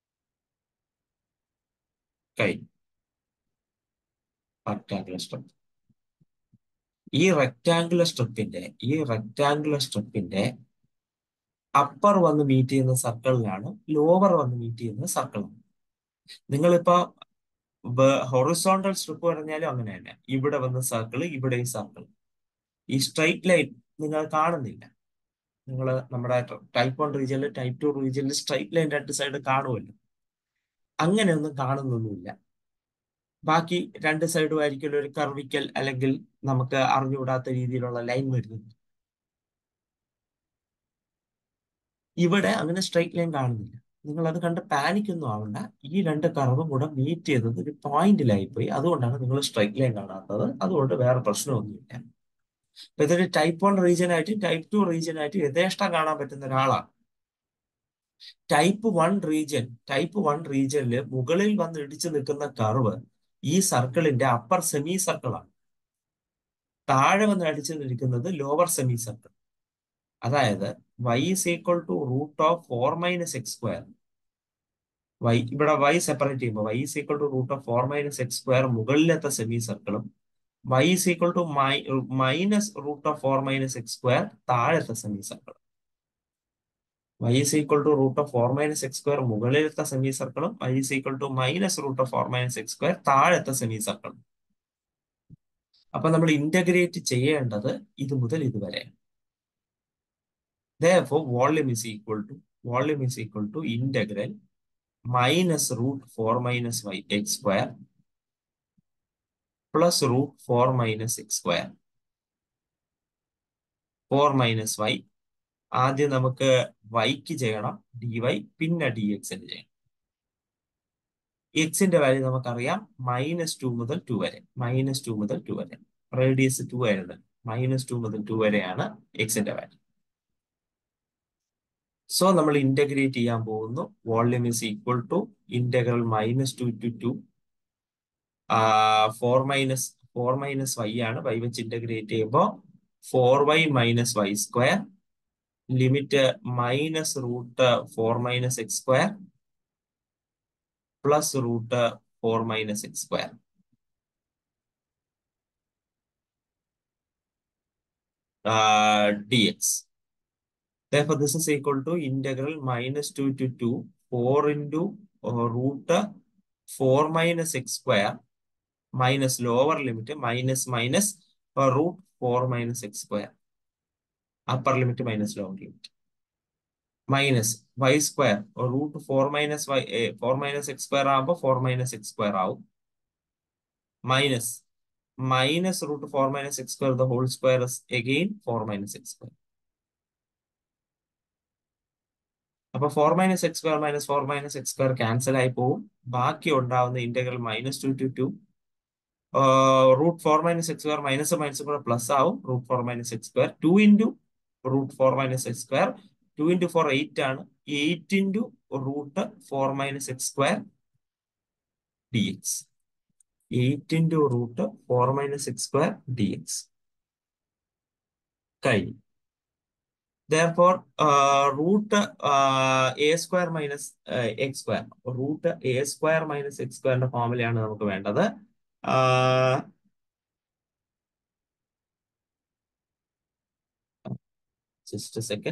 Speaker 1: കഴിഞ്ഞു. Rectangular strip. ഈ റെക്ടാങ്കുലർ സ്ട്രിപ്പിന്റെ ഈ റെക്ടാങ്കുലർ സ്ട്രിപ്പിന്റെ അപ്പർ വന്ന് മീറ്റ് ചെയ്യുന്ന സർക്കിളിലാണ് ലോവർ വന്ന് മീറ്റ് ചെയ്യുന്ന സർക്കിളാണ്. നിങ്ങളിപ്പോ ഹൊറിസോണ്ടൽ സ്ട്രിപ്പ് പറഞ്ഞാലും അങ്ങനെ തന്നെ. ഇവിടെ വന്ന് സർക്കിൾ, ഇവിടെ ഈ സർക്കിൾ. ഈ സ്ട്രൈറ്റ് ലൈൻ നിങ്ങൾ കാണുന്നില്ല. നിങ്ങൾ നമ്മുടെ ടൈപ്പ് വൺ റീജിയനിൽ ടൈപ്പ് ടു റീജിയനിൽ സ്ട്രൈറ്റ് ലൈൻ രണ്ട് സൈഡ് കാണുമല്ലോ. അങ്ങനെയൊന്നും കാണുന്നൊന്നുമില്ല. ബാക്കി രണ്ട് സൈഡും ആയിരിക്കും ഒരു കർവിക്കൽ അല്ലെങ്കിൽ നമുക്ക് അറിഞ്ഞുകൂടാത്ത രീതിയിലുള്ള ലൈൻ വരുന്നത്. ഇവിടെ അങ്ങനെ സ്ട്രൈറ്റ് ലൈൻ കാണുന്നില്ല. നിങ്ങൾ അത് കണ്ട് പാനിക്കൊന്നും ആവണ്ട. ഈ രണ്ട് കർവും കൂടെ മീറ്റ് ചെയ്തത് ഒരു പോയിന്റിലായി പോയി. അതുകൊണ്ടാണ് നിങ്ങൾ സ്ട്രൈറ്റ് ലൈൻ കാണാത്തത്. അതുകൊണ്ട് വേറെ പ്രശ്നമൊന്നുമില്ല. അപ്പൊ ഇതൊരു ടൈപ്പ് വൺ റീജിയൻ ആയിട്ട് ടൈപ്പ് ടു റീജിയൻ ആയിട്ട് യഥേഷ്ടം കാണാൻ പറ്റുന്ന ഒരാളാണ്. Type one region type one റീജിയനിൽ മുകളിൽ വന്ന് ഇടിച്ചു നിൽക്കുന്ന കർവ് ഈ സർക്കിളിന്റെ അപ്പർ സെമി സർക്കിളാണ്. താഴെ വന്ന് അടിച്ചു നിൽക്കുന്നത് ലോവർ സെമി സർക്കിൾ. അതായത് y is equal to root of four minus x square. Y ഇവിടെ y സെപ്പറേറ്റ് ചെയ്യുമ്പോൾ y is equal to root of four minus x square മുകളിലത്തെ സെമി സർക്കിളും y is equal to minus root of four minus x square താഴത്തെ semi സർക്കിളും. y is equal to root of four minus x square മുകളിലത്തെ semi സർക്കിളും y is equal to minus root of four minus x square താഴത്തെ semi സർക്കിളും. അപ്പൊ നമ്മൾ integrate ചെയ്യേണ്ടത് ഇത് മുതൽ ഇതുവരെ. Therefore, volume is equal to volume is equal to integral minus root four minus y x square plus root four minus x square. four minus y. ആദ്യം നമുക്ക് yക്ക് ചെയ്യണം dy, പിന്നെ dx ചെയ്യണം. എക്സിന്റെ വാല്യൂ നമുക്കറിയാം മൈനസ് ടു മുതൽ two വരെ. Minus two മുതൽ ടു വരെ. റേഡിയസ് ടു ആയിരുന്നു. മൈനസ് ടു മുതൽ ടു വരെയാണ് എക്സിന്റെ വാല്യൂ. സോ നമ്മൾ ഇന്റഗ്രേറ്റ് ചെയ്യാൻ പോകുന്നു. Volume is equal to integral minus two to two four minus four minus y ആണ്. വൈ വെച്ച് ഇന്റഗ്രേറ്റ് ചെയ്യുമ്പോൾ four y minus y square limit minus root four minus x square plus root four minus x square. dx. Therefore, this is equal to integral minus two to two, four into uh, root four minus x square minus lower limit minus minus uh, root four minus x square. Upper limit minus lower limit. Minus y square or root four minus y, eh, four minus x square ആകുമ്പോൾ four minus x square ആവും. Minus minus root four minus x square, the whole square is again four minus x square. അപ്പൊ four minus x square minus four minus x square cancel ആയി പോവും. ബാക്കി ഉണ്ടാവുന്ന integral minus two to two root four minus x square minus minus കൂടെ plus ആവും. Root four minus x square two into root four minus x square. Two into four eight ആണ്. Eight into root four minus x square d x. Eight into root four minus x square d x കഴിഞ്ഞു. Therefore, uh, root uh, a square minus uh, x square, root a square minus x square ഫോമിലാണ് നമുക്ക് വേണ്ടത്. Just a second.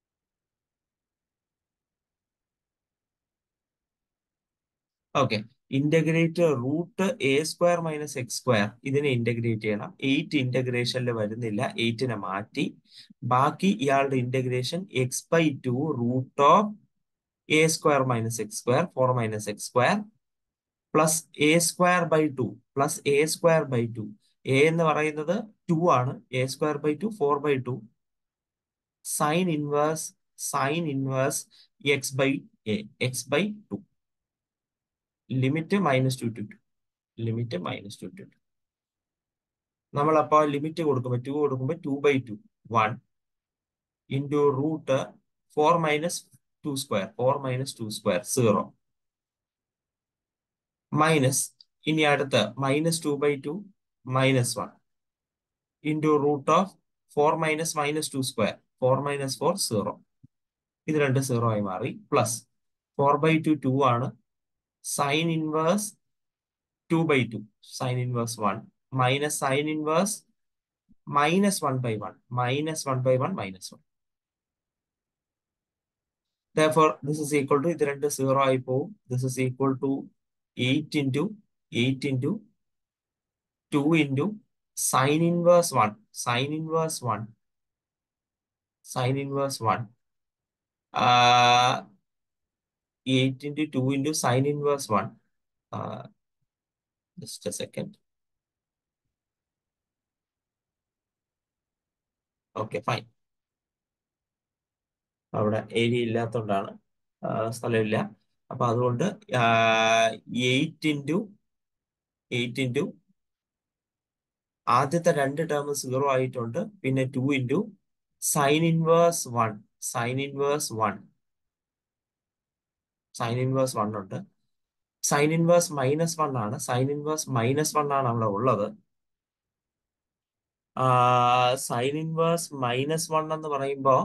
Speaker 1: Okay, integrate root a square minus x square ഇതിനെ integrate ചെയ്യണം. Eight ഇന്റഗ്രേഷനിൽ വരുന്നില്ല, എയ്റ്റിനെ മാറ്റി. ബാക്കി ഇയാളുടെ integration x by two root of a square minus x square four minus x square plus a square by two plus a square by two. A എന്ന് പറയുന്നത് ടു ആണ്. A square by two four by two sine inverse sine inverse x by a x by two. Limit minus two to two limit minus two to two. നമ്മൾ അപ്പോൾ limit കൊടുക്കുമ്പോൾ two കൊടുക്കുമ്പോൾ two by two one into root four minus two square four minus two square zero minus ഇനി അടുത്ത് minus two by two minus one into root of four minus minus two square four minus four zero. ഇത് രണ്ട് zero ആയി മാറി. Plus four by two two ആണ്. Sine inverse two by two sine inverse one minus sine inverse minus one by one minus one by one minus one. Therefore, this is equal to ഇത് രണ്ട് zero ആയി പോവും. This is equal to eight into eight into two into sin inverse one sin inverse one sin inverse one uh, eight into two into sin inverse one. uh, just a second. Okay, fine. അവിടെ area ഇല്ലാത്തതുകൊണ്ടാണ്, സ്ഥലമില്ല. അപ്പൊ അതുകൊണ്ട് eight into eight into ആദ്യത്തെ രണ്ട് term zero ആയിട്ടുണ്ട്. പിന്നെ two into sine inverse one sine inverse one sine inverse one ഉണ്ട്. സൈൻ ഇൻവേഴ്സ് മൈനസ് വൺ ആണ്. സൈൻ ഇൻവേഴ്സ് മൈനസ് വൺ ആണ് അവിടെ ഉള്ളത്. സൈൻ ഇൻവേഴ്സ് മൈനസ് വൺ എന്ന് പറയുമ്പോ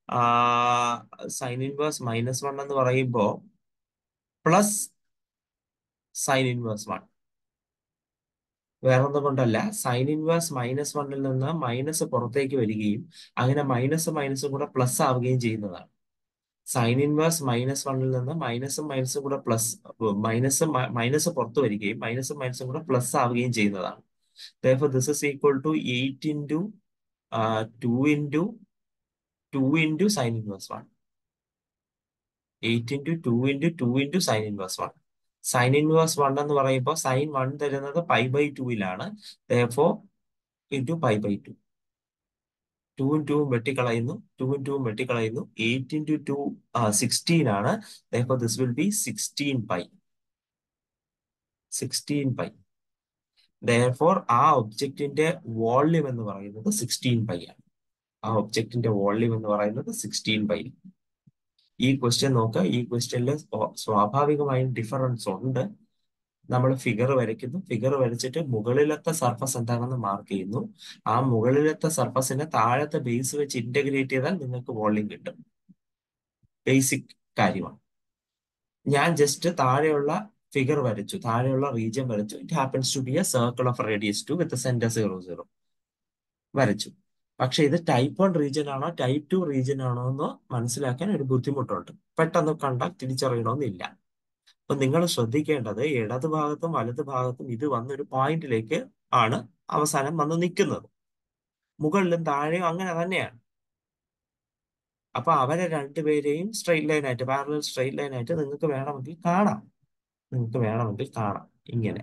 Speaker 1: സൈൻ ഇൻവേഴ്സ് മൈനസ് വൺ എന്ന് പറയുമ്പോ പ്ലസ് സൈൻ ഇൻവേഴ്സ് വൺ. വേറൊന്നും കൊണ്ടല്ല, സൈൻ ഇൻവേഴ്സ് മൈനസ് വണ്ണിൽ നിന്ന് മൈനസ് പുറത്തേക്ക് വരികയും അങ്ങനെ മൈനസ് മൈനസും കൂടെ പ്ലസ് ആവുകയും ചെയ്യുന്നതാണ്. സൈൻ ഇൻവേഴ്സ് മൈനസ് വണ്ണിൽ നിന്ന് മൈനസും മൈനസും കൂടെ പ്ലസ് മൈനസ് മൈനസ് പുറത്തു വരികയും മൈനസും മൈനസും കൂടെ പ്ലസ് ആവുകയും ചെയ്യുന്നതാണ്. Therefore, this is equal to eight into uh, two into two into sin inverse one. eight into two into two into sin inverse one. Sin inverse one എന്ന് പറയുമ്പോൾ sin one തരുന്നത് pi by ടൂയിലാണ്. Therefore, into pi by two. ടൂവും ടൂവും വെട്ടിക്കളയുന്നു, ടൂവും ടൂവും വെട്ടിക്കളയുന്നു. എയ്റ്റ് into ടു സിക്സ്റ്റീൻ ആണ്. Therefore, this will be sixteen pi. Sixteen pi. Therefore, ആ ഒബ്ജക്റ്റിന്റെ വോള്യൂം എന്ന് പറയുന്നത് സിക്സ്റ്റീൻ പൈ ആണ്. ആ ഒബ്ജക്റ്റിന്റെ വോള്യൂം എന്ന് പറയുന്നത് സിക്സ്റ്റീൻ പൈ. ഈ ക്വസ്റ്റ്യൻ നോക്കുക. ഈ ക്വസ്റ്റ്യനിൽ സ്വാഭാവികമായും ഡിഫറൻസ് ഉണ്ട്. നമ്മൾ ഫിഗർ വരയ്ക്കുന്നു. ഫിഗർ വരച്ചിട്ട് മുകളിലത്തെ സർഫസ് എന്താണെന്ന് മാർക്ക് ചെയ്യുന്നു. ആ മുകളിലത്തെ സർഫസിനെ താഴത്തെ ബേസ് വെച്ച് ഇന്റഗ്രേറ്റ് ചെയ്താൽ നിങ്ങൾക്ക് വോള്യൂം കിട്ടും. ബേസിക് കാര്യമാണ്. ഞാൻ ജസ്റ്റ് താഴെയുള്ള ഫിഗർ വരച്ചു, താഴെയുള്ള റീജിയൻ വരച്ചു. It happens to be a circle of radius two with centre zero zero വരച്ചു. പക്ഷെ ഇത് ടൈപ്പ് വൺ റീജിയൻ ആണോ ടൈപ്പ് ടു റീജിയൻ ആണോ എന്ന് മനസ്സിലാക്കാൻ ഒരു ബുദ്ധിമുട്ടുണ്ട്. പെട്ടെന്ന് കണ്ടാൽ തിരിച്ചറിയണമെന്നില്ല. അപ്പൊ നിങ്ങൾ ശ്രദ്ധിക്കേണ്ടത് ഇടത് ഭാഗത്തും വലത് ഭാഗത്തും ഇത് വന്നൊരു പോയിന്റിലേക്ക് ആണ് അവസാനം വന്ന് നിൽക്കുന്നത്. മുകളിലും താഴെയും അങ്ങനെ തന്നെയാണ്. അപ്പൊ അവരെ രണ്ടുപേരെയും സ്ട്രെയിറ്റ് ലൈൻ ആയിട്ട് പാരലൽ സ്ട്രെയിറ്റ് ലൈൻ ആയിട്ട് നിങ്ങൾക്ക് വേണമെങ്കിൽ കാണാം. നിങ്ങൾക്ക് വേണമെങ്കിൽ കാണാം ഇങ്ങനെ.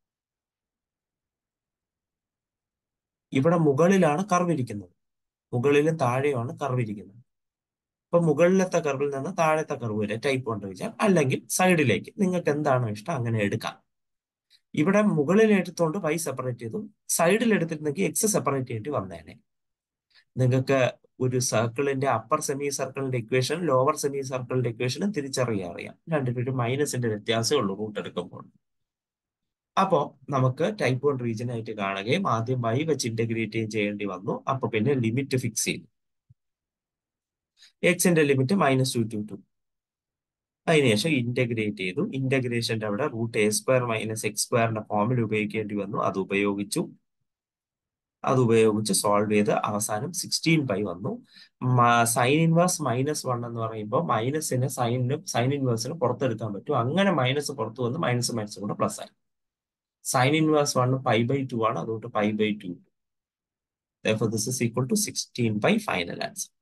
Speaker 1: ഇവിടെ മുകളിലാണ് കർവിരിക്കുന്നത്, മുകളിലും താഴെയാണ് കർവിരിക്കുന്നത്. അപ്പൊ മുകളിലത്തെ കർവിൽ നിന്ന് താഴത്തെ കർവ് വരെ ടൈപ്പ് വൺ റീജിയൻ, അല്ലെങ്കിൽ സൈഡിലേക്ക് നിങ്ങൾക്ക് എന്താണോ ഇഷ്ടം അങ്ങനെ എടുക്കാം. ഇവിടെ മുകളിൽ എടുത്തുകൊണ്ട് വൈ സെപ്പറേറ്റ് ചെയ്തു, സൈഡിൽ എടുത്തിരുന്നെങ്കിൽ എക്സ് സെപ്പറേറ്റ് ചെയ്യേണ്ടി വന്നേനെ. നിങ്ങൾക്ക് ഒരു സർക്കിളിന്റെ അപ്പർ സെമി സർക്കിളിന്റെ ഇക്വേഷൻ ലോവർ സെമി സർക്കിളിന്റെ ഇക്വേഷനും തിരിച്ചറിയാൻ അറിയാം. രണ്ടുപേരും മൈനസിന്റെ വ്യത്യാസമേ ഉള്ളൂ റൂട്ട് എടുക്കുമ്പോൾ. അപ്പോ നമുക്ക് ടൈപ്പ് വൺ റീജിയൻ ആയിട്ട് കാണുകയും ആദ്യം വൈ വെച്ച് ഇന്റഗ്രേറ്റ് ചെയ്യേണ്ടി വന്നു. അപ്പൊ പിന്നെ ലിമിറ്റ് ഫിക്സ് ചെയ്തു. എക്സിന്റെ limit minus two to two. അതിനുശേഷം ഇന്റഗ്രേറ്റ് ചെയ്തു. ഇന്റഗ്രേഷന്റെ അവിടെ root a square minus x സ്ക്വയറിന്റെ ഫോമിൽ ഉപയോഗിക്കേണ്ടി വന്നു. അത് ഉപയോഗിച്ചു. അത് ഉപയോഗിച്ച് സോൾവ് ചെയ്ത് അവസാനം സിക്സ്റ്റീൻ ബൈ വന്നു. സൈൻ ഇൻവേഴ്സ് മൈനസ് വൺ എന്ന് പറയുമ്പോൾ മൈനസിന് സൈനിന് സൈൻ ഇൻവേഴ്സിന് പുറത്തെടുക്കാൻ പറ്റും. അങ്ങനെ മൈനസ് പുറത്തു വന്ന് മൈനസ് മൈനസ് കൂടെ പ്ലസ് ആയി. Sine inverse one pi by two ആണ്, അതുകൊണ്ട് pi by two. Therefore, this is equal to sixteen by final answer.